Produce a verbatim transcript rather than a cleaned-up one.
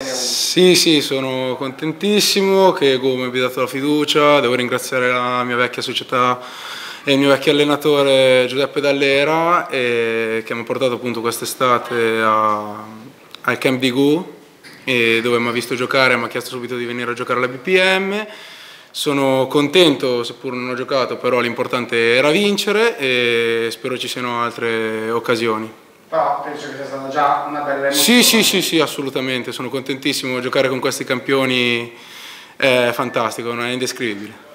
tre a uno. Sì, sì, sono contentissimo che Go mi abbia dato la fiducia, devo ringraziare la mia vecchia società e il mio vecchio allenatore Giuseppe Dall'Era e che mi ha portato appunto quest'estate al camp di Go, e dove mi ha visto giocare e mi ha chiesto subito di venire a giocare alla B P M. Sono contento, seppur non ho giocato, però l'importante era vincere e spero ci siano altre occasioni. Però penso che sia stata già una bella emozione. Sì, sì, sì, sì, assolutamente, sono contentissimo, giocare con questi campioni è fantastico, non è indescrivibile.